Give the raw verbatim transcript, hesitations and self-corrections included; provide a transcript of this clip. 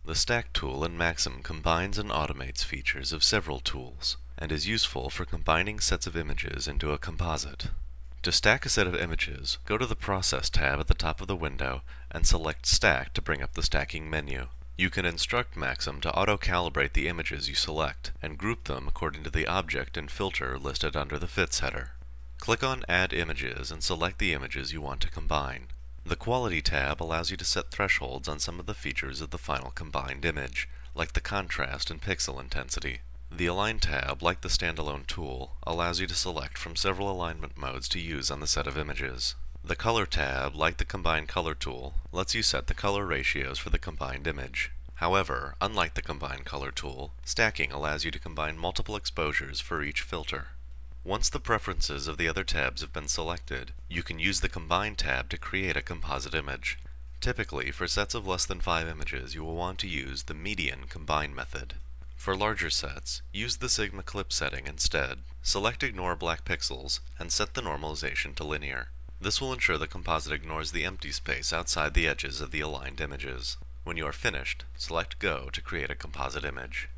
The Stack tool in Maxim combines and automates features of several tools, and is useful for combining sets of images into a composite. To stack a set of images, go to the Process tab at the top of the window and select Stack to bring up the stacking menu. You can instruct Maxim to auto-calibrate the images you select and group them according to the object and filter listed under the Fits header. Click on Add Images and select the images you want to combine. The Quality tab allows you to set thresholds on some of the features of the final combined image, like the contrast and pixel intensity. The Align tab, like the standalone tool, allows you to select from several alignment modes to use on the set of images. The Color tab, like the Combine Color tool, lets you set the color ratios for the combined image. However, unlike the Combine Color tool, stacking allows you to combine multiple exposures for each filter. Once the preferences of the other tabs have been selected, you can use the Combine tab to create a composite image. Typically, for sets of less than five images, you will want to use the Median Combine method. For larger sets, use the Sigma Clip setting instead. Select Ignore Black Pixels and set the normalization to linear. This will ensure the composite ignores the empty space outside the edges of the aligned images. When you are finished, select Go to create a composite image.